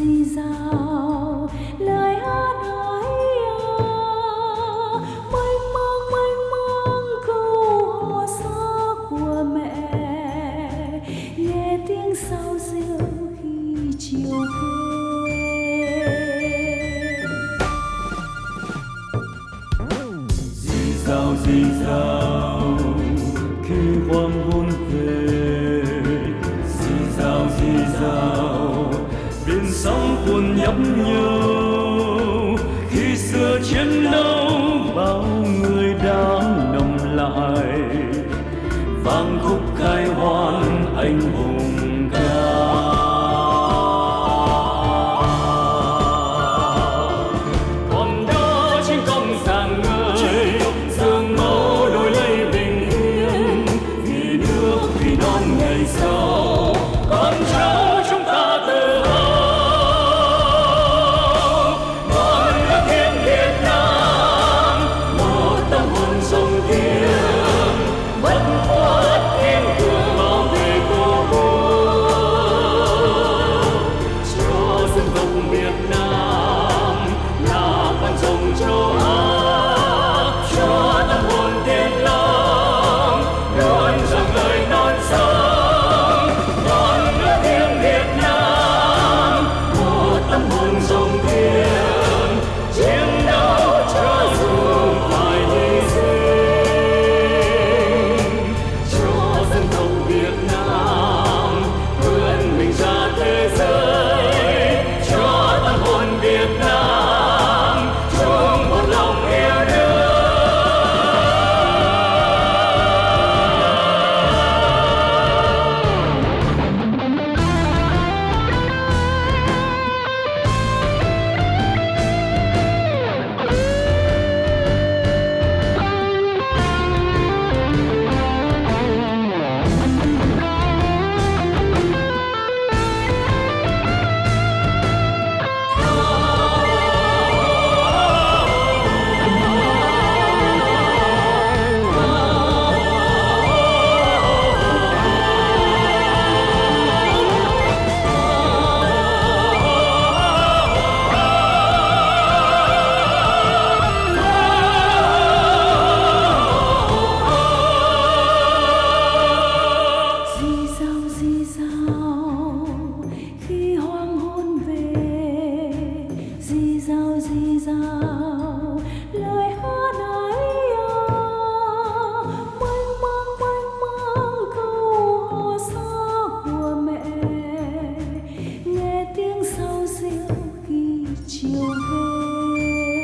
rì rào lời hát ái mênh mang câu hò xa của mẹ, nghe tiếng sao diêu khi chiều về. Rì rào khi hoàng hôn về, rì rào biển sóng cuồn nhấp nhô. Khi xưa chiến đấu bao người đã nằm lại, vang khúc khai hoan anh hùng ca. Còn đó trên công rạng ngời, sương máu đổi lấy bình yên, vì nước vì non ngày sau con cháu chúng ta tự hào. Ngọn lửa thiên Việt Nam, một tâm hồn sông thiêng, bất khuất kiên cường bảo vệ tổ quốc. Cho dân tộc Việt Nam là con sông châu Á, cho tâm hồn thiên long luôn dâng lời non sông. Ngọn lửa thiêng Việt Nam, một tâm hồn sông thiêng, chiến đấu cho dù phải hy sinh, cho dân tộc Việt Nam vươn mình ra thế giới, cho tâm hồn Việt Nam chung một lòng yêu nước. Rì rào khi hoàng hôn về, rì rào lời hát ái mênh mang câu hò xa của mẹ, nghe tiếng sao diêu khi chiều về.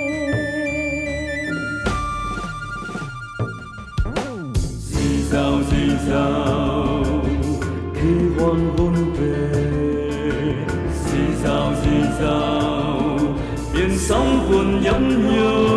Rì rào khi hoàng hôn về, rì rào biển sóng cuồn nhấp nhô.